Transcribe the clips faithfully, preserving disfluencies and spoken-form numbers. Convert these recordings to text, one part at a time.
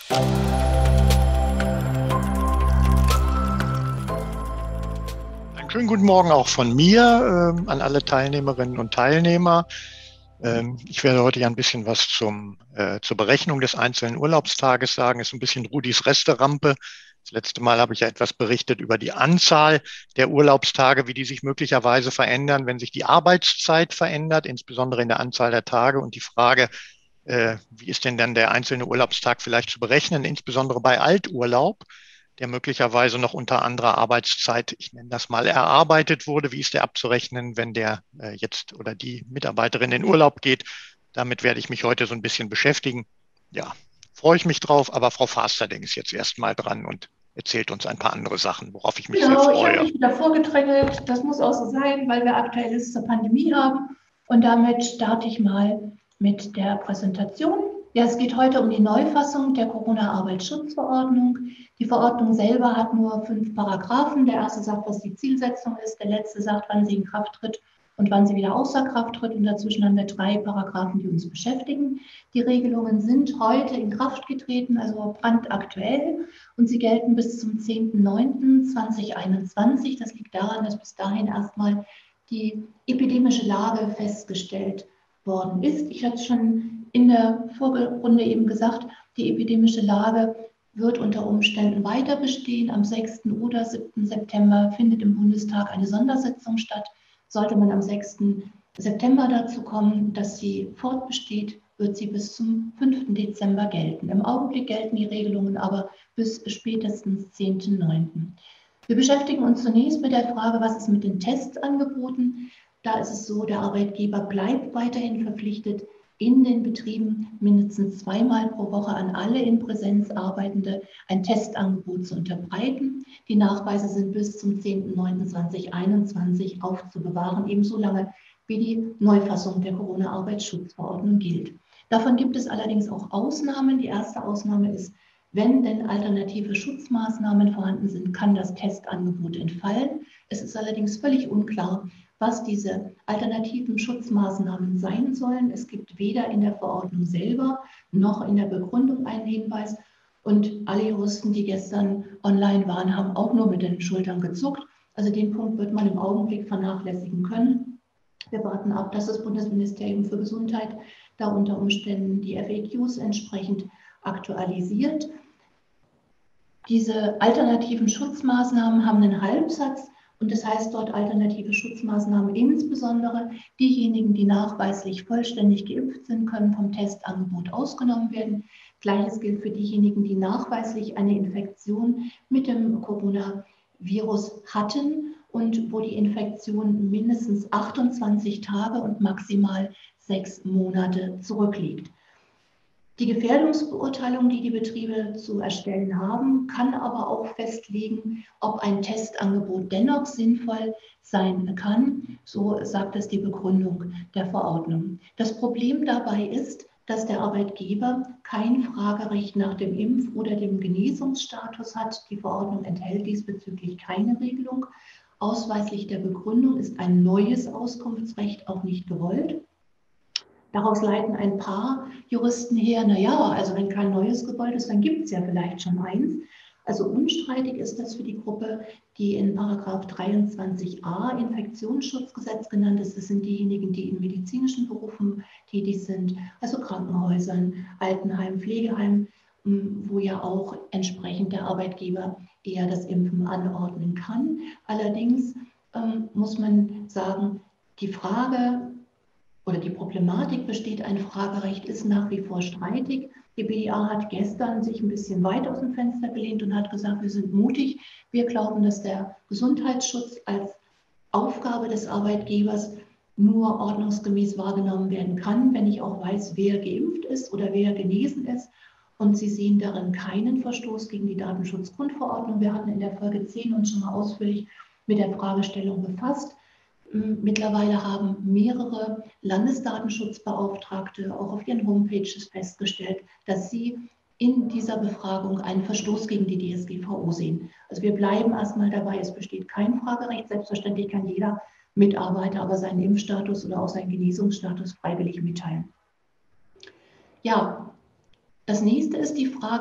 Einen schönen guten Morgen auch von mir äh, an alle Teilnehmerinnen und Teilnehmer. Ähm, ich werde heute ja ein bisschen was zum, äh, zur Berechnung des einzelnen Urlaubstages sagen. Ist ein bisschen Rudis Resterampe. Das letzte Mal habe ich ja etwas berichtet über die Anzahl der Urlaubstage, wie die sich möglicherweise verändern, wenn sich die Arbeitszeit verändert, insbesondere in der Anzahl der Tage. Und die Frage, äh, wie ist denn dann der einzelne Urlaubstag vielleicht zu berechnen, insbesondere bei Alturlaub, der möglicherweise noch unter anderer Arbeitszeit, ich nenne das mal, erarbeitet wurde. Wie ist der abzurechnen, wenn der äh, jetzt oder die Mitarbeiterin in Urlaub geht? Damit werde ich mich heute so ein bisschen beschäftigen. Ja, freue ich mich drauf, aber Frau Fasterding ist jetzt erstmal dran und erzählt uns ein paar andere Sachen, worauf ich mich sehr Genau, ich habe freue. mich wieder vorgedrängelt. Das muss auch so sein, weil wir aktuell jetzt zur Pandemie haben. Und damit starte ich mal mit der Präsentation. Ja, es geht heute um die Neufassung der Corona-Arbeitsschutzverordnung. Die Verordnung selber hat nur fünf Paragraphen. Der erste sagt, was die Zielsetzung ist. Der letzte sagt, wann sie in Kraft tritt und wann sie wieder außer Kraft tritt. Und dazwischen haben wir drei Paragraphen, die uns beschäftigen. Die Regelungen sind heute in Kraft getreten, also brandaktuell. Und sie gelten bis zum zehnten neunten zweitausendeinundzwanzig. Das liegt daran, dass bis dahin erstmal die epidemische Lage festgestellt worden ist. Ich hatte es schon in der Vorrunde eben gesagt, die epidemische Lage wird unter Umständen weiter bestehen. Am sechsten oder siebten September findet im Bundestag eine Sondersitzung statt. Sollte man am sechsten September dazu kommen, dass sie fortbesteht, wird sie bis zum fünften Dezember gelten. Im Augenblick gelten die Regelungen aber bis spätestens zehnten neunten Wir beschäftigen uns zunächst mit der Frage, was ist mit den Testangeboten? Da ist es so, der Arbeitgeber bleibt weiterhin verpflichtet, in den Betrieben mindestens zweimal pro Woche an alle in Präsenz Arbeitende ein Testangebot zu unterbreiten. Die Nachweise sind bis zum zehnten neunten zweitausendeinundzwanzig aufzubewahren, ebenso lange wie die Neufassung der Corona-Arbeitsschutzverordnung gilt. Davon gibt es allerdings auch Ausnahmen. Die erste Ausnahme ist, wenn denn alternative Schutzmaßnahmen vorhanden sind, kann das Testangebot entfallen. Es ist allerdings völlig unklar, was diese alternativen Schutzmaßnahmen sein sollen. Es gibt weder in der Verordnung selber noch in der Begründung einen Hinweis. Und alle Juristen, die gestern online waren, haben auch nur mit den Schultern gezuckt. Also den Punkt wird man im Augenblick vernachlässigen können. Wir warten ab, dass das Bundesministerium für Gesundheit da unter Umständen die F A Qs entsprechend aktualisiert. Diese alternativen Schutzmaßnahmen haben einen Halbsatz und das heißt dort alternative Schutzmaßnahmen insbesondere diejenigen, die nachweislich vollständig geimpft sind, können vom Testangebot ausgenommen werden. Gleiches gilt für diejenigen, die nachweislich eine Infektion mit dem Coronavirus hatten und wo die Infektion mindestens achtundzwanzig Tage und maximal sechs Monate zurückliegt. Die Gefährdungsbeurteilung, die die Betriebe zu erstellen haben, kann aber auch festlegen, ob ein Testangebot dennoch sinnvoll sein kann. So sagt es die Begründung der Verordnung. Das Problem dabei ist, dass der Arbeitgeber kein Fragerecht nach dem Impf- oder dem Genesungsstatus hat. Die Verordnung enthält diesbezüglich keine Regelung. Ausweislich der Begründung ist ein neues Auskunftsrecht auch nicht gewollt. Daraus leiten ein paar Juristen her, naja, also wenn kein neues gewollt ist, dann gibt es ja vielleicht schon eins. Also unstreitig ist das für die Gruppe, die in Paragraph dreiundzwanzig a Infektionsschutzgesetz genannt ist. Das sind diejenigen, die in medizinischen Berufen tätig sind, also Krankenhäusern, Altenheim, Pflegeheim, wo ja auch entsprechend der Arbeitgeber eher das Impfen anordnen kann. Allerdings ähm, muss man sagen, die Frage, oder die Problematik besteht, ein Fragerecht ist nach wie vor streitig. Die B D A hat gestern sich ein bisschen weit aus dem Fenster gelehnt und hat gesagt, wir sind mutig. Wir glauben, dass der Gesundheitsschutz als Aufgabe des Arbeitgebers nur ordnungsgemäß wahrgenommen werden kann, wenn ich auch weiß, wer geimpft ist oder wer genesen ist. Und sie sehen darin keinen Verstoß gegen die Datenschutzgrundverordnung. Wir hatten in der Folge zehn uns schon mal ausführlich mit der Fragestellung befasst. Mittlerweile haben mehrere Landesdatenschutzbeauftragte auch auf ihren Homepages festgestellt, dass sie in dieser Befragung einen Verstoß gegen die D S G V O sehen. Also wir bleiben erstmal dabei, es besteht kein Fragerecht. Selbstverständlich kann jeder Mitarbeiter aber seinen Impfstatus oder auch seinen Genesungsstatus freiwillig mitteilen. Ja, das nächste ist die Frage,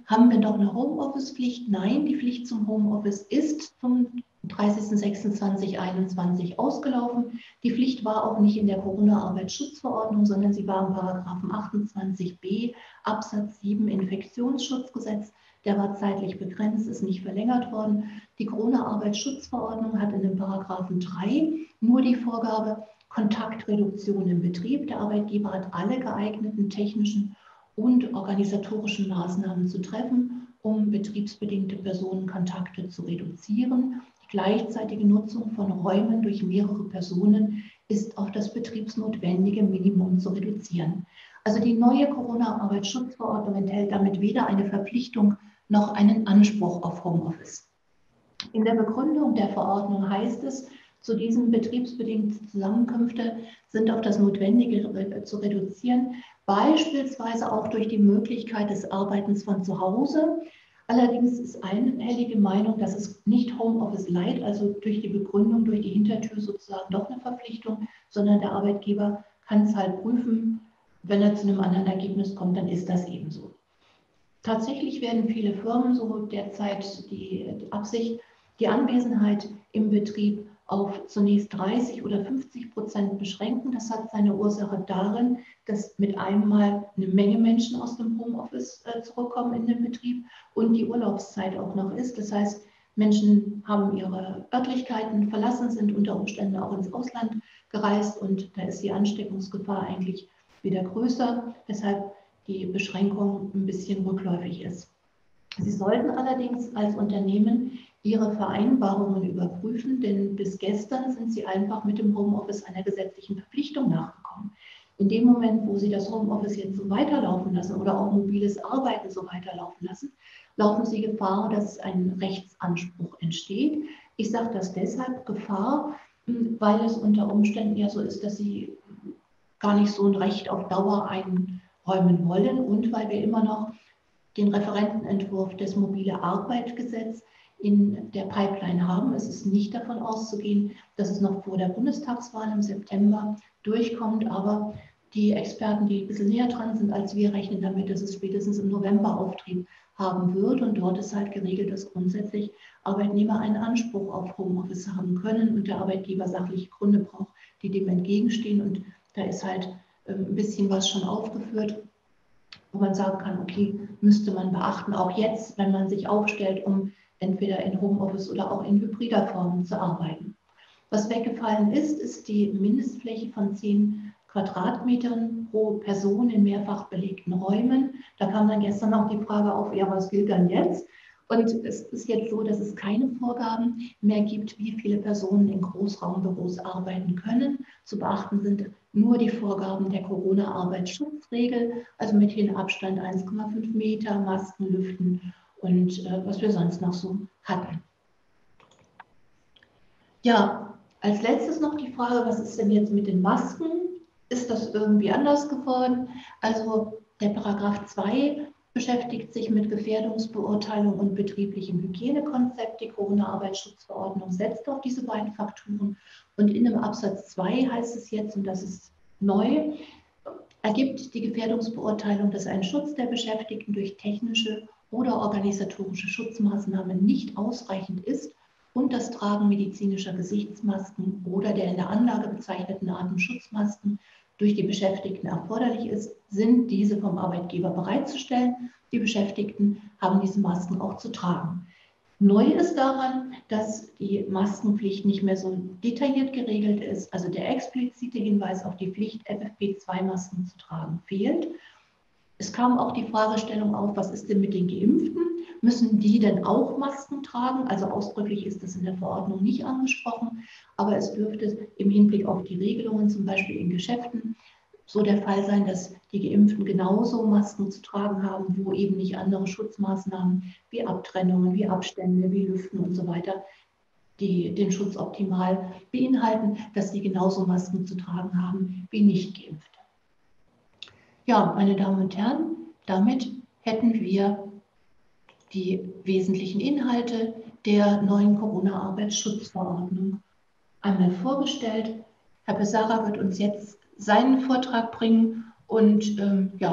Haben wir doch eine Homeoffice-Pflicht? Nein, die Pflicht zum Homeoffice ist zum dreißigsten sechsten zweitausendeinundzwanzig ausgelaufen. Die Pflicht war auch nicht in der Corona-Arbeitsschutzverordnung, sondern sie war im Paragraphen achtundzwanzig b Absatz sieben Infektionsschutzgesetz. Der war zeitlich begrenzt, ist nicht verlängert worden. Die Corona-Arbeitsschutzverordnung hat in dem Paragraphen drei nur die Vorgabe Kontaktreduktion im Betrieb. Der Arbeitgeber hat alle geeigneten technischen und organisatorischen Maßnahmen zu treffen, um betriebsbedingte Personenkontakte zu reduzieren. Die gleichzeitige Nutzung von Räumen durch mehrere Personen ist auf das betriebsnotwendige Minimum zu reduzieren. Also die neue Corona-Arbeitsschutzverordnung enthält damit weder eine Verpflichtung noch einen Anspruch auf Homeoffice. In der Begründung der Verordnung heißt es, zu diesen betriebsbedingten Zusammenkünfte sind auf das Notwendige zu reduzieren, beispielsweise auch durch die Möglichkeit des Arbeitens von zu Hause. Allerdings ist einhellige Meinung, dass es nicht Homeoffice Light, also durch die Begründung, durch die Hintertür sozusagen doch eine Verpflichtung, sondern der Arbeitgeber kann es halt prüfen. Wenn er zu einem anderen Ergebnis kommt, dann ist das eben so. Tatsächlich werden viele Firmen so derzeit die Absicht, die Anwesenheit im Betrieb auf zunächst dreißig oder fünfzig Prozent beschränken. Das hat seine Ursache darin, dass mit einem Mal eine Menge Menschen aus dem Homeoffice äh, zurückkommen in den Betrieb und die Urlaubszeit auch noch ist. Das heißt, Menschen haben ihre Örtlichkeiten verlassen, sind unter Umständen auch ins Ausland gereist und da ist die Ansteckungsgefahr eigentlich wieder größer, weshalb die Beschränkung ein bisschen rückläufig ist. Sie sollten allerdings als Unternehmen Ihre Vereinbarungen überprüfen, denn bis gestern sind Sie einfach mit dem Homeoffice einer gesetzlichen Verpflichtung nachgekommen. In dem Moment, wo Sie das Homeoffice jetzt so weiterlaufen lassen oder auch mobiles Arbeiten so weiterlaufen lassen, laufen Sie Gefahr, dass ein Rechtsanspruch entsteht. Ich sage das deshalb Gefahr, weil es unter Umständen ja so ist, dass Sie gar nicht so ein Recht auf Dauer einräumen wollen und weil wir immer noch den Referentenentwurf des Mobile Arbeit-Gesetz in der Pipeline haben. Es ist nicht davon auszugehen, dass es noch vor der Bundestagswahl im September durchkommt, aber die Experten, die ein bisschen näher dran sind als wir, rechnen damit, dass es spätestens im November Auftrieb haben wird und dort ist halt geregelt, dass grundsätzlich Arbeitnehmer einen Anspruch auf Homeoffice haben können und der Arbeitgeber sachliche Gründe braucht, die dem entgegenstehen und da ist halt ein bisschen was schon aufgeführt, wo man sagen kann, okay, müsste man beachten, auch jetzt, wenn man sich aufstellt, um entweder in Homeoffice oder auch in hybrider Form zu arbeiten. Was weggefallen ist, ist die Mindestfläche von zehn Quadratmetern pro Person in mehrfach belegten Räumen. Da kam dann gestern auch die Frage auf, ja, was gilt dann jetzt? Und es ist jetzt so, dass es keine Vorgaben mehr gibt, wie viele Personen in Großraumbüros arbeiten können. Zu beachten sind nur die Vorgaben der Corona-Arbeitsschutzregel, also mit dem Abstand eins Komma fünf Meter, Masken, Lüften und äh, was wir sonst noch so hatten. Ja, als letztes noch die Frage, was ist denn jetzt mit den Masken? Ist das irgendwie anders geworden? Also der Paragraph zwei beschäftigt sich mit Gefährdungsbeurteilung und betrieblichem Hygienekonzept. Die Corona-Arbeitsschutzverordnung setzt auf diese beiden Faktoren. Und in dem Absatz zwei heißt es jetzt, und das ist neu, ergibt die Gefährdungsbeurteilung, dass ein Schutz der Beschäftigten durch technische oder organisatorische Schutzmaßnahmen nicht ausreichend ist und das Tragen medizinischer Gesichtsmasken oder der in der Anlage bezeichneten Atemschutzmasken durch die Beschäftigten erforderlich ist, sind diese vom Arbeitgeber bereitzustellen. Die Beschäftigten haben diese Masken auch zu tragen. Neu ist daran, dass die Maskenpflicht nicht mehr so detailliert geregelt ist. Also der explizite Hinweis auf die Pflicht, F F P zwei Masken zu tragen, fehlt. Es kam auch die Fragestellung auf, was ist denn mit den Geimpften? Müssen die denn auch Masken tragen? Also ausdrücklich ist das in der Verordnung nicht angesprochen, aber es dürfte im Hinblick auf die Regelungen, zum Beispiel in Geschäften, so der Fall sein, dass die Geimpften genauso Masken zu tragen haben, wo eben nicht andere Schutzmaßnahmen wie Abtrennungen, wie Abstände, wie Lüften und so weiter, die den Schutz optimal beinhalten, dass die genauso Masken zu tragen haben wie Nicht-Geimpfte. Ja, meine Damen und Herren, damit hätten wir die wesentlichen Inhalte der neuen Corona-Arbeitsschutzverordnung einmal vorgestellt. Herr Pessara wird uns jetzt seinen Vortrag bringen und ähm, ja,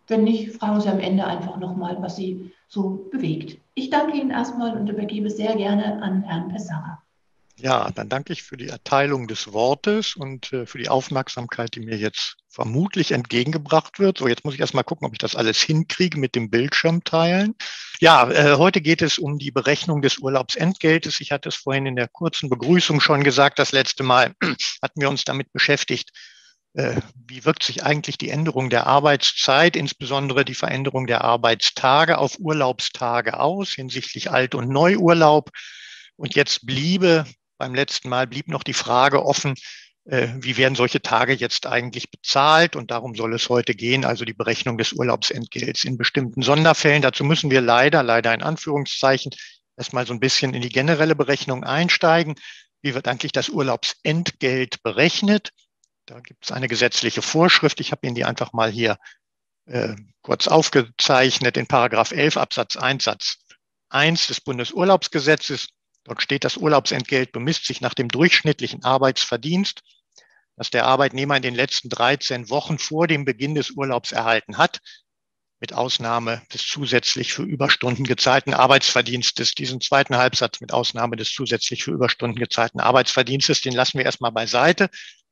Wenn nicht, fragen Sie am Ende einfach nochmal, was Sie so bewegt. Ich danke Ihnen erstmal und übergebe sehr gerne an Herrn Pessara. Ja, dann danke ich für die Erteilung des Wortes und äh, für die Aufmerksamkeit, die mir jetzt vermutlich entgegengebracht wird. So, jetzt muss ich erst mal gucken, ob ich das alles hinkriege mit dem Bildschirm teilen. Ja, äh, heute geht es um die Berechnung des Urlaubsentgeltes. Ich hatte es vorhin in der kurzen Begrüßung schon gesagt. Das letzte Mal hatten wir uns damit beschäftigt, äh, wie wirkt sich eigentlich die Änderung der Arbeitszeit, insbesondere die Veränderung der Arbeitstage auf Urlaubstage aus hinsichtlich Alt- und Neuurlaub. Und jetzt bliebe beim letzten Mal blieb noch die Frage offen, äh, wie werden solche Tage jetzt eigentlich bezahlt? Und darum soll es heute gehen, also die Berechnung des Urlaubsentgelts in bestimmten Sonderfällen. Dazu müssen wir leider, leider in Anführungszeichen, erstmal so ein bisschen in die generelle Berechnung einsteigen. Wie wird eigentlich das Urlaubsentgelt berechnet? Da gibt es eine gesetzliche Vorschrift. Ich habe Ihnen die einfach mal hier äh, kurz aufgezeichnet in Paragraph elf Absatz eins Satz eins des Bundesurlaubsgesetzes. Dort steht, das Urlaubsentgelt bemisst sich nach dem durchschnittlichen Arbeitsverdienst, das der Arbeitnehmer in den letzten dreizehn Wochen vor dem Beginn des Urlaubs erhalten hat, mit Ausnahme des zusätzlich für Überstunden gezahlten Arbeitsverdienstes. Diesen zweiten Halbsatz mit Ausnahme des zusätzlich für Überstunden gezahlten Arbeitsverdienstes, den lassen wir erstmal beiseite.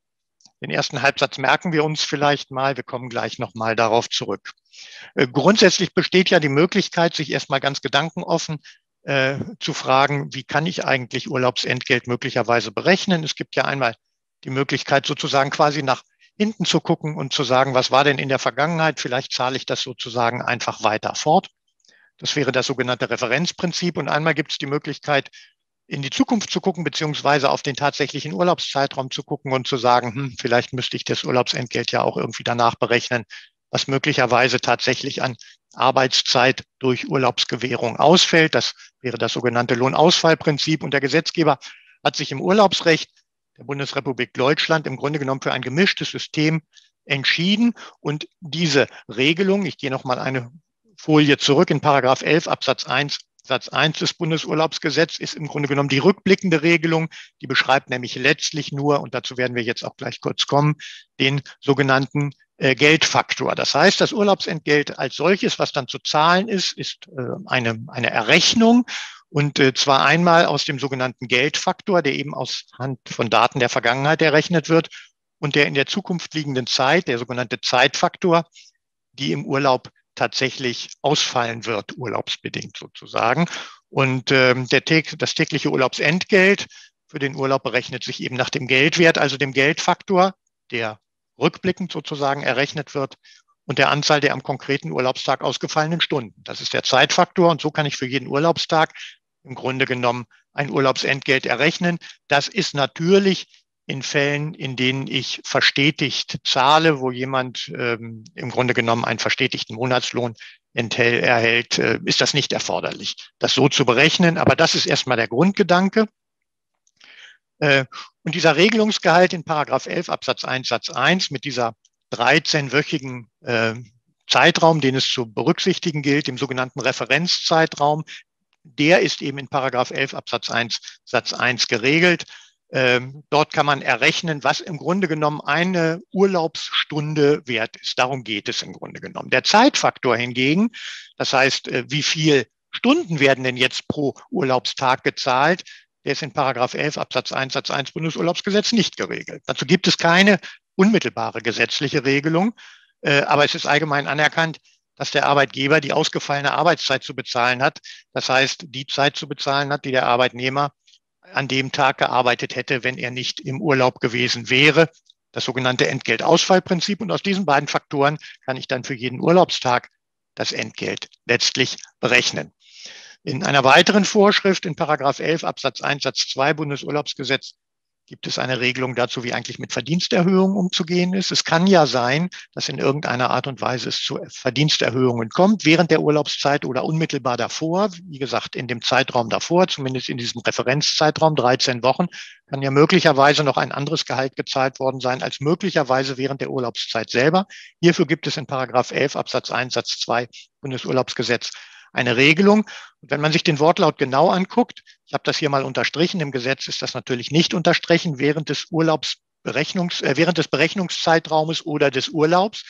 Den ersten Halbsatz merken wir uns vielleicht mal. Wir kommen gleich nochmal darauf zurück. Grundsätzlich besteht ja die Möglichkeit, sich erstmal ganz gedankenoffen äh, zu fragen, wie kann ich eigentlich Urlaubsentgelt möglicherweise berechnen? Es gibt ja einmal die Möglichkeit, sozusagen quasi nach hinten zu gucken und zu sagen, was war denn in der Vergangenheit? Vielleicht zahle ich das sozusagen einfach weiter fort. Das wäre das sogenannte Referenzprinzip. Und einmal gibt es die Möglichkeit, in die Zukunft zu gucken, beziehungsweise auf den tatsächlichen Urlaubszeitraum zu gucken und zu sagen, hm, vielleicht müsste ich das Urlaubsentgelt ja auch irgendwie danach berechnen, was möglicherweise tatsächlich an Arbeitszeit durch Urlaubsgewährung ausfällt. Das wäre das sogenannte Lohnausfallprinzip. Und der Gesetzgeber hat sich im Urlaubsrecht der Bundesrepublik Deutschland im Grunde genommen für ein gemischtes System entschieden. Und diese Regelung, ich gehe noch mal eine Folie zurück, in Paragraph elf Absatz eins Satz eins des Bundesurlaubsgesetzes ist im Grunde genommen die rückblickende Regelung. Die beschreibt nämlich letztlich nur, und dazu werden wir jetzt auch gleich kurz kommen, den sogenannten äh, Geldfaktor. Das heißt, das Urlaubsentgelt als solches, was dann zu zahlen ist, ist äh, eine, eine Errechnung. Und äh, zwar einmal aus dem sogenannten Geldfaktor, der eben aus Hand von Daten der Vergangenheit errechnet wird und der in der Zukunft liegenden Zeit, der sogenannte Zeitfaktor, die im Urlaub tatsächlich ausfallen wird, urlaubsbedingt sozusagen. Und ähm, der, das tägliche Urlaubsentgelt für den Urlaub berechnet sich eben nach dem Geldwert, also dem Geldfaktor, der rückblickend sozusagen errechnet wird, und der Anzahl der am konkreten Urlaubstag ausgefallenen Stunden. Das ist der Zeitfaktor, und so kann ich für jeden Urlaubstag im Grunde genommen ein Urlaubsentgelt errechnen. Das ist natürlich in Fällen, in denen ich verstetigt zahle, wo jemand ähm, im Grunde genommen einen verstetigten Monatslohn enthält, erhält, äh, ist das nicht erforderlich, das so zu berechnen. Aber das ist erstmal der Grundgedanke. Äh, und dieser Regelungsgehalt in Paragraph elf Absatz eins Satz eins mit dieser dreizehnwöchigen äh, Zeitraum, den es zu berücksichtigen gilt, dem sogenannten Referenzzeitraum, der ist eben in Paragraph elf Absatz eins Satz eins geregelt. Ähm, dort kann man errechnen, was im Grunde genommen eine Urlaubsstunde wert ist. Darum geht es im Grunde genommen. Der Zeitfaktor hingegen, das heißt, äh, wie viel Stunden werden denn jetzt pro Urlaubstag gezahlt, der ist in Paragraph elf Absatz eins Satz eins Bundesurlaubsgesetz nicht geregelt. Dazu gibt es keine unmittelbare gesetzliche Regelung, äh, aber es ist allgemein anerkannt, dass der Arbeitgeber die ausgefallene Arbeitszeit zu bezahlen hat. Das heißt, die Zeit zu bezahlen hat, die der Arbeitnehmer an dem Tag gearbeitet hätte, wenn er nicht im Urlaub gewesen wäre. Das sogenannte Entgeltausfallprinzip. Und aus diesen beiden Faktoren kann ich dann für jeden Urlaubstag das Entgelt letztlich berechnen. In einer weiteren Vorschrift in Paragraph elf Absatz eins Satz zwei Bundesurlaubsgesetz gibt es eine Regelung dazu, wie eigentlich mit Verdiensterhöhungen umzugehen ist. Es kann ja sein, dass in irgendeiner Art und Weise es zu Verdiensterhöhungen kommt, während der Urlaubszeit oder unmittelbar davor. Wie gesagt, in dem Zeitraum davor, zumindest in diesem Referenzzeitraum, dreizehn Wochen, kann ja möglicherweise noch ein anderes Gehalt gezahlt worden sein, als möglicherweise während der Urlaubszeit selber. Hierfür gibt es in Paragraph elf Absatz eins Satz zwei Bundesurlaubsgesetz eine Regelung. Und wenn man sich den Wortlaut genau anguckt, ich habe das hier mal unterstrichen, im Gesetz ist das natürlich nicht unterstrichen, während des Urlaubsberechnungs, äh, während des Berechnungszeitraumes oder des Urlaubs.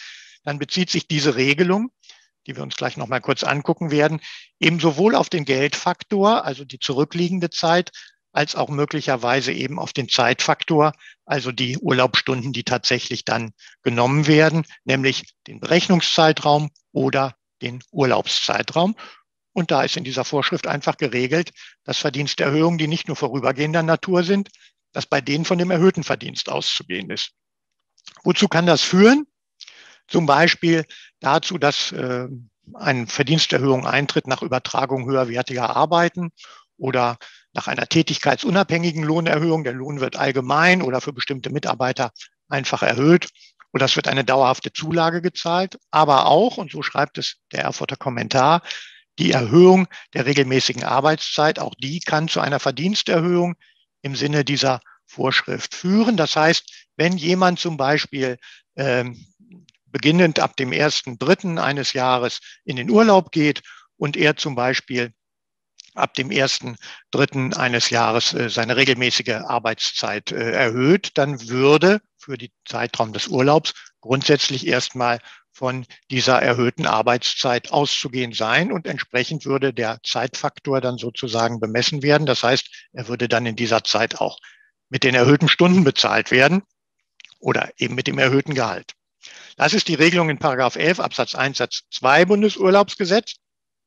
dann bezieht sich diese Regelung, die wir uns gleich noch mal kurz angucken werden, eben sowohl auf den Geldfaktor, also die zurückliegende Zeit, als auch möglicherweise eben auf den Zeitfaktor, also die Urlaubsstunden, die tatsächlich dann genommen werden, nämlich den Berechnungszeitraum oder den Urlaubszeitraum. Und da ist in dieser Vorschrift einfach geregelt, dass Verdiensterhöhungen, die nicht nur vorübergehender Natur sind, dass bei denen von dem erhöhten Verdienst auszugehen ist. Wozu kann das führen? Zum Beispiel dazu, dass äh, eine Verdiensterhöhung eintritt nach Übertragung höherwertiger Arbeiten oder nach einer tätigkeitsunabhängigen Lohnerhöhung. Der Lohn wird allgemein oder für bestimmte Mitarbeiter einfach erhöht oder es wird eine dauerhafte Zulage gezahlt. Aber auch, und so schreibt es der Erfurter Kommentar, die Erhöhung der regelmäßigen Arbeitszeit, auch die kann zu einer Verdiensterhöhung im Sinne dieser Vorschrift führen. Das heißt, wenn jemand zum Beispiel ähm, beginnend ab dem ersten Dritten eines Jahres in den Urlaub geht und er zum Beispiel ab dem ersten Dritten eines Jahres äh, seine regelmäßige Arbeitszeit äh, erhöht, dann würde für den Zeitraum des Urlaubs grundsätzlich erstmal von dieser erhöhten Arbeitszeit auszugehen sein und entsprechend würde der Zeitfaktor dann sozusagen bemessen werden. Das heißt, er würde dann in dieser Zeit auch mit den erhöhten Stunden bezahlt werden oder eben mit dem erhöhten Gehalt. Das ist die Regelung in Paragraph elf Absatz eins Satz zwei Bundesurlaubsgesetz.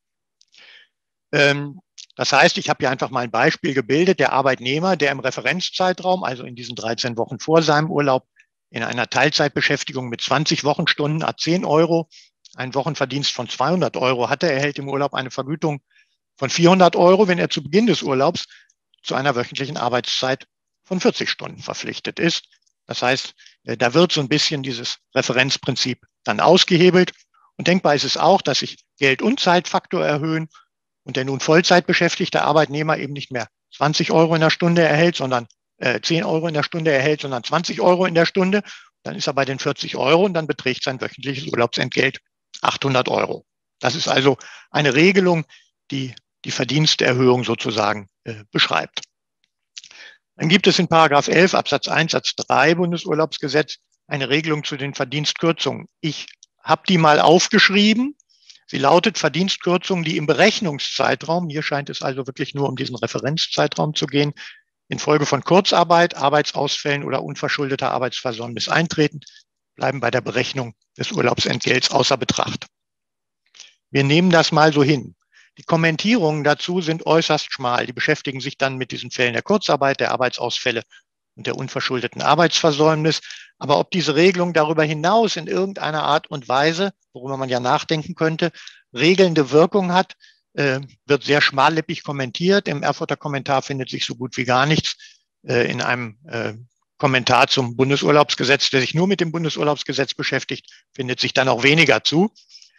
Ähm, das heißt, ich habe hier einfach mal ein Beispiel gebildet. Der Arbeitnehmer, der im Referenzzeitraum, also in diesen dreizehn Wochen vor seinem Urlaub, in einer Teilzeitbeschäftigung mit zwanzig Wochenstunden à zehn Euro, einen Wochenverdienst von zweihundert Euro hatte, erhält im Urlaub eine Vergütung von vierhundert Euro, wenn er zu Beginn des Urlaubs zu einer wöchentlichen Arbeitszeit von vierzig Stunden verpflichtet ist. Das heißt, da wird so ein bisschen dieses Referenzprinzip dann ausgehebelt. Und denkbar ist es auch, dass sich Geld- und Zeitfaktor erhöhen und der nun Vollzeit beschäftigte Arbeitnehmer eben nicht mehr zwanzig Euro in der Stunde erhält, sondern äh, zehn Euro in der Stunde erhält, sondern zwanzig Euro in der Stunde. Dann ist er bei den vierzig Euro und dann beträgt sein wöchentliches Urlaubsentgelt achthundert Euro. Das ist also eine Regelung, die die Verdiensterhöhung sozusagen äh, beschreibt. Dann gibt es in Paragraph elf Absatz eins Satz drei Bundesurlaubsgesetz eine Regelung zu den Verdienstkürzungen. Ich habe die mal aufgeschrieben. Sie lautet Verdienstkürzungen, die im Berechnungszeitraum, hier scheint es also wirklich nur um diesen Referenzzeitraum zu gehen, infolge von Kurzarbeit, Arbeitsausfällen oder unverschuldeter Arbeitsversäumnis eintreten, bleiben bei der Berechnung des Urlaubsentgelts außer Betracht. Wir nehmen das mal so hin. Die Kommentierungen dazu sind äußerst schmal. Die beschäftigen sich dann mit diesen Fällen der Kurzarbeit, der Arbeitsausfälle und der unverschuldeten Arbeitsversäumnis. Aber ob diese Regelung darüber hinaus in irgendeiner Art und Weise, worüber man ja nachdenken könnte, regelnde Wirkung hat, äh, wird sehr schmallippig kommentiert. Im Erfurter Kommentar findet sich so gut wie gar nichts. Äh, in einem äh, Kommentar zum Bundesurlaubsgesetz, der sich nur mit dem Bundesurlaubsgesetz beschäftigt, findet sich dann auch weniger zu.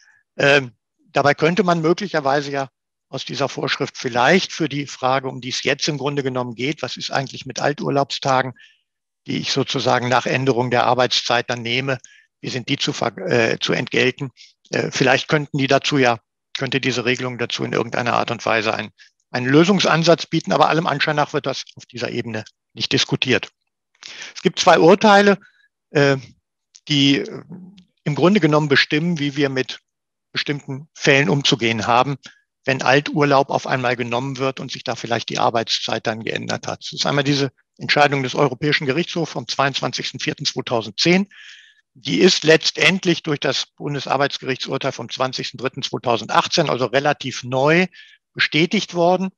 Ähm, dabei könnte man möglicherweise ja aus dieser Vorschrift vielleicht für die Frage, um die es jetzt im Grunde genommen geht, was ist eigentlich mit Alturlaubstagen, die ich sozusagen nach Änderung der Arbeitszeit dann nehme, wie sind die zu, äh, zu entgelten? Äh, vielleicht könnten die dazu ja, könnte diese Regelung dazu in irgendeiner Art und Weise ein, einen Lösungsansatz bieten, aber allem Anschein nach wird das auf dieser Ebene nicht diskutiert. Es gibt zwei Urteile, äh, die äh, im Grunde genommen bestimmen, wie wir mit bestimmten Fällen umzugehen haben, wenn Alturlaub auf einmal genommen wird und sich da vielleicht die Arbeitszeit dann geändert hat. Das ist einmal diese Entscheidung des Europäischen Gerichtshofs vom zweiundzwanzigsten vierten zweitausendzehn. Die ist letztendlich durch das Bundesarbeitsgerichtsurteil vom zwanzigsten dritten zweitausendachtzehn, also relativ neu, bestätigt worden.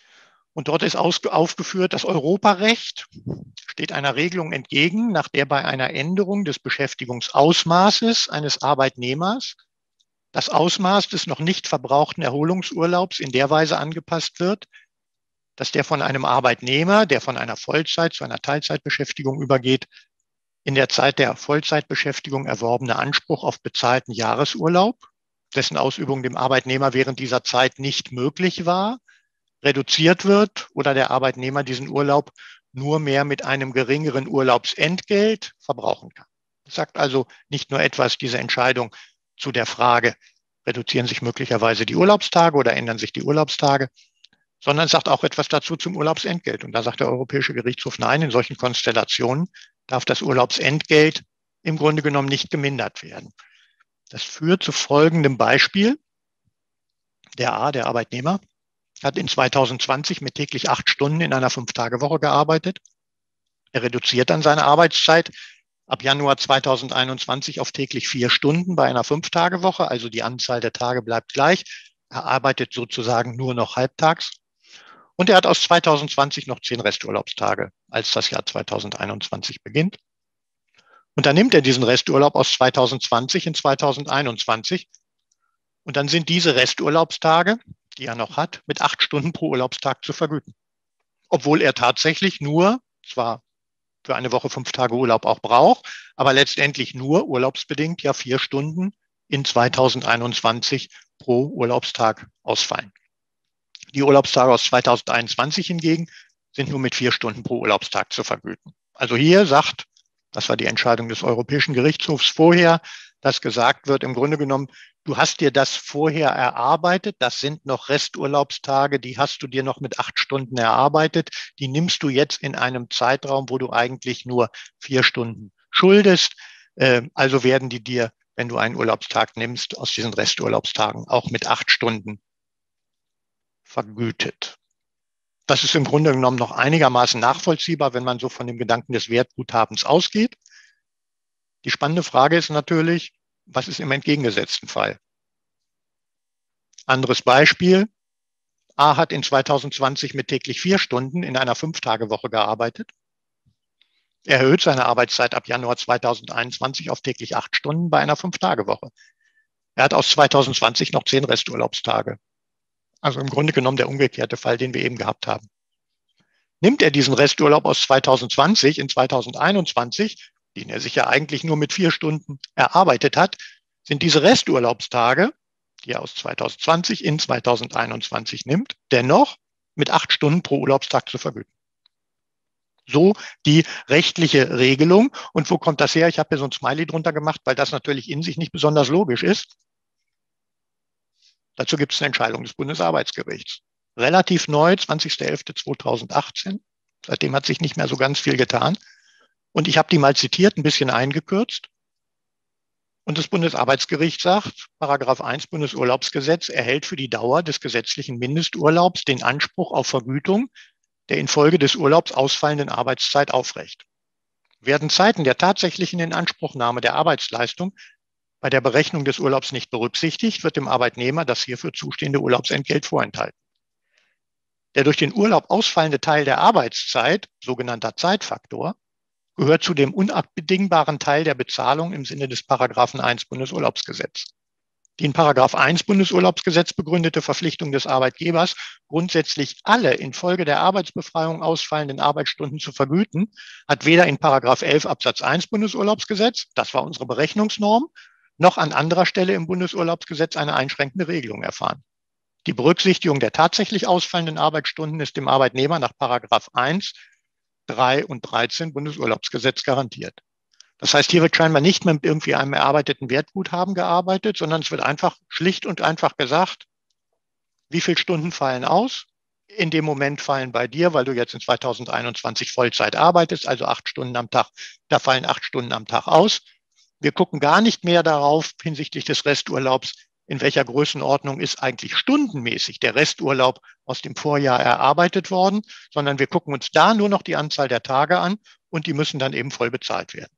Und dort ist aufgeführt, das Europarecht steht einer Regelung entgegen, nach der bei einer Änderung des Beschäftigungsausmaßes eines Arbeitnehmers das Ausmaß des noch nicht verbrauchten Erholungsurlaubs in der Weise angepasst wird, dass der von einem Arbeitnehmer, der von einer Vollzeit zu einer Teilzeitbeschäftigung übergeht, in der Zeit der Vollzeitbeschäftigung erworbene Anspruch auf bezahlten Jahresurlaub, dessen Ausübung dem Arbeitnehmer während dieser Zeit nicht möglich war, reduziert wird oder der Arbeitnehmer diesen Urlaub nur mehr mit einem geringeren Urlaubsentgelt verbrauchen kann. Das sagt also nicht nur etwas, diese Entscheidung, zu der Frage, reduzieren sich möglicherweise die Urlaubstage oder ändern sich die Urlaubstage, sondern es sagt auch etwas dazu zum Urlaubsentgelt. Und da sagt der Europäische Gerichtshof, nein, in solchen Konstellationen darf das Urlaubsentgelt im Grunde genommen nicht gemindert werden. Das führt zu folgendem Beispiel. Der A, der Arbeitnehmer, hat in zweitausendzwanzig mit täglich acht Stunden in einer Fünf-Tage-Woche gearbeitet. Er reduziert dann seine Arbeitszeit ab Januar zweitausendeinundzwanzig auf täglich vier Stunden bei einer Fünf-Tage-Woche. Also die Anzahl der Tage bleibt gleich. Er arbeitet sozusagen nur noch halbtags. Und er hat aus zweitausendzwanzig noch zehn Resturlaubstage, als das Jahr zweitausendeinundzwanzig beginnt. Und dann nimmt er diesen Resturlaub aus zweitausendzwanzig in zweitausendeinundzwanzig. Und dann sind diese Resturlaubstage, die er noch hat, mit acht Stunden pro Urlaubstag zu vergüten. Obwohl er tatsächlich nur, zwar für eine Woche fünf Tage Urlaub auch braucht, aber letztendlich nur urlaubsbedingt ja vier Stunden in zweitausendeinundzwanzig pro Urlaubstag ausfallen. Die Urlaubstage aus zweitausendeinundzwanzig hingegen sind nur mit vier Stunden pro Urlaubstag zu vergüten. Also hier sagt, das war die Entscheidung des Europäischen Gerichtshofs vorher, dass gesagt wird, im Grunde genommen, du hast dir das vorher erarbeitet, das sind noch Resturlaubstage, die hast du dir noch mit acht Stunden erarbeitet, die nimmst du jetzt in einem Zeitraum, wo du eigentlich nur vier Stunden schuldest. Also werden die dir, wenn du einen Urlaubstag nimmst, aus diesen Resturlaubstagen auch mit acht Stunden vergütet. Das ist im Grunde genommen noch einigermaßen nachvollziehbar, wenn man so von dem Gedanken des Wertguthabens ausgeht. Die spannende Frage ist natürlich, was ist im entgegengesetzten Fall? Anderes Beispiel. A hat in zweitausendzwanzig mit täglich vier Stunden in einer Fünf-Tage-Woche gearbeitet. Er erhöht seine Arbeitszeit ab Januar zweitausendeinundzwanzig auf täglich acht Stunden bei einer Fünf-Tage-Woche. Er hat aus zweitausendzwanzig noch zehn Resturlaubstage. Also im Grunde genommen der umgekehrte Fall, den wir eben gehabt haben. Nimmt er diesen Resturlaub aus zweitausendzwanzig in zweitausendeinundzwanzig, den er sich ja eigentlich nur mit vier Stunden erarbeitet hat, sind diese Resturlaubstage, die er aus zweitausendzwanzig in zweitausendeinundzwanzig nimmt, dennoch mit acht Stunden pro Urlaubstag zu vergüten. So die rechtliche Regelung. Und wo kommt das her? Ich habe hier so ein Smiley drunter gemacht, weil das natürlich in sich nicht besonders logisch ist. Dazu gibt es eine Entscheidung des Bundesarbeitsgerichts. Relativ neu, zwanzigster elfter zweitausendachtzehn. Seitdem hat sich nicht mehr so ganz viel getan. Und ich habe die mal zitiert, ein bisschen eingekürzt. Und das Bundesarbeitsgericht sagt, Paragraph eins Bundesurlaubsgesetz erhält für die Dauer des gesetzlichen Mindesturlaubs den Anspruch auf Vergütung der infolge des Urlaubs ausfallenden Arbeitszeit aufrecht. Werden Zeiten der tatsächlichen Inanspruchnahme der Arbeitsleistung bei der Berechnung des Urlaubs nicht berücksichtigt, wird dem Arbeitnehmer das hierfür zustehende Urlaubsentgelt vorenthalten. Der durch den Urlaub ausfallende Teil der Arbeitszeit, sogenannter Zeitfaktor, gehört zu dem unabdingbaren Teil der Bezahlung im Sinne des Paragraphen eins Bundesurlaubsgesetz. Die in Paragraph eins Bundesurlaubsgesetz begründete Verpflichtung des Arbeitgebers, grundsätzlich alle infolge der Arbeitsbefreiung ausfallenden Arbeitsstunden zu vergüten, hat weder in Paragraph elf Absatz eins Bundesurlaubsgesetz, das war unsere Berechnungsnorm, noch an anderer Stelle im Bundesurlaubsgesetz eine einschränkende Regelung erfahren. Die Berücksichtigung der tatsächlich ausfallenden Arbeitsstunden ist dem Arbeitnehmer nach Paragraph eins, drei und dreizehn Bundesurlaubsgesetz garantiert. Das heißt, hier wird scheinbar nicht mit irgendwie einem erarbeiteten Wertguthaben gearbeitet, sondern es wird einfach schlicht und einfach gesagt, wie viele Stunden fallen aus? In dem Moment fallen bei dir, weil du jetzt in zweitausendeinundzwanzig Vollzeit arbeitest, also acht Stunden am Tag, da fallen acht Stunden am Tag aus. Wir gucken gar nicht mehr darauf hinsichtlich des Resturlaubs, in welcher Größenordnung ist eigentlich stundenmäßig der Resturlaub aus dem Vorjahr erarbeitet worden, sondern wir gucken uns da nur noch die Anzahl der Tage an und die müssen dann eben voll bezahlt werden.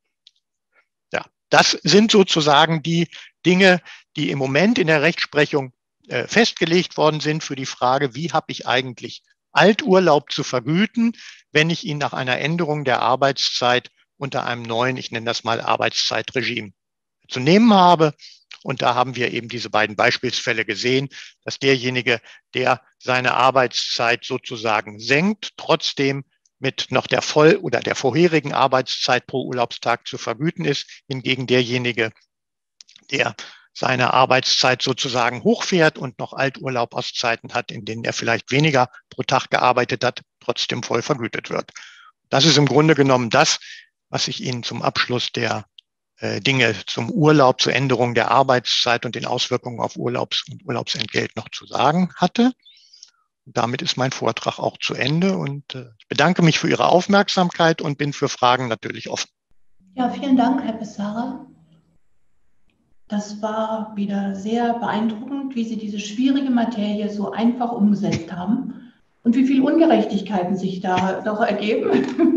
Ja, das sind sozusagen die Dinge, die im Moment in der Rechtsprechung äh, festgelegt worden sind für die Frage, wie habe ich eigentlich Alturlaub zu vergüten, wenn ich ihn nach einer Änderung der Arbeitszeit unter einem neuen, ich nenne das mal Arbeitszeitregime, zu nehmen habe. Und da haben wir eben diese beiden Beispielsfälle gesehen, dass derjenige, der seine Arbeitszeit sozusagen senkt, trotzdem mit noch der voll- oder der vorherigen Arbeitszeit pro Urlaubstag zu vergüten ist. Hingegen derjenige, der seine Arbeitszeit sozusagen hochfährt und noch Alturlaubauszeiten hat, in denen er vielleicht weniger pro Tag gearbeitet hat, trotzdem voll vergütet wird. Das ist im Grunde genommen das, was ich Ihnen zum Abschluss der Dinge zum Urlaub, zur Änderung der Arbeitszeit und den Auswirkungen auf Urlaubs- und Urlaubsentgelt noch zu sagen hatte. Und damit ist mein Vortrag auch zu Ende und ich bedanke mich für Ihre Aufmerksamkeit und bin für Fragen natürlich offen. Ja, vielen Dank, Herr Pessara. Das war wieder sehr beeindruckend, wie Sie diese schwierige Materie so einfach umgesetzt haben und wie viele Ungerechtigkeiten sich da doch ergeben.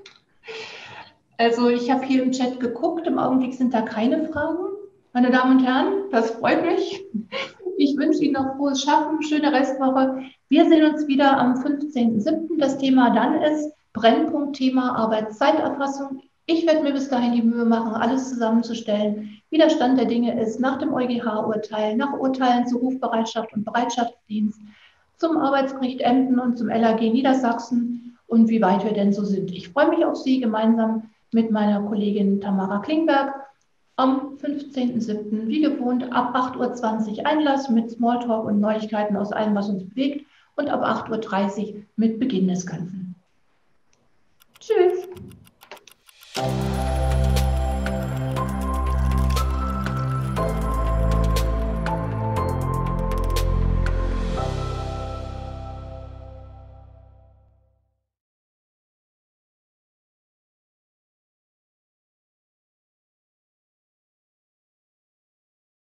Also ich habe hier im Chat geguckt, im Augenblick sind da keine Fragen. Meine Damen und Herren, das freut mich. Ich wünsche Ihnen noch frohes Schaffen, schöne Restwoche. Wir sehen uns wieder am fünfzehnten siebten Das Thema dann ist Brennpunktthema Arbeitszeiterfassung. Ich werde mir bis dahin die Mühe machen, alles zusammenzustellen, wie der Stand der Dinge ist nach dem EuGH-Urteil, nach Urteilen zu Rufbereitschaft und Bereitschaftsdienst, zum Arbeitsgericht Emden und zum L A G Niedersachsen und wie weit wir denn so sind. Ich freue mich auf Sie gemeinsam mit meiner Kollegin Tamara Klingberg am fünfzehnten siebten wie gewohnt ab acht Uhr zwanzig Einlass mit Smalltalk und Neuigkeiten aus allem, was uns bewegt und ab acht Uhr dreißig mit Beginn des Ganzen. Tschüss.